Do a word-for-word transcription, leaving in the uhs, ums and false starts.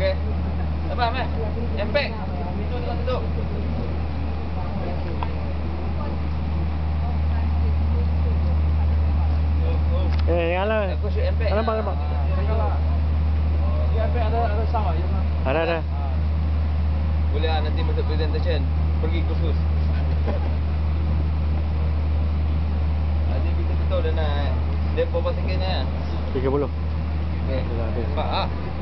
Okey. Sabar, Mat. Empek. Tutup, tutup, tutup. Eh, janganlah. Aku shoot empek. Nampak, nampak. Dia empek ada ada sama je. Ada, ada. Boleh lah nanti masuk presentation. Pergi kursus. Nanti kita tahu dah nak. Dia berapa second lah? tiga puluh. Okey. Dah habis. Nampak ah.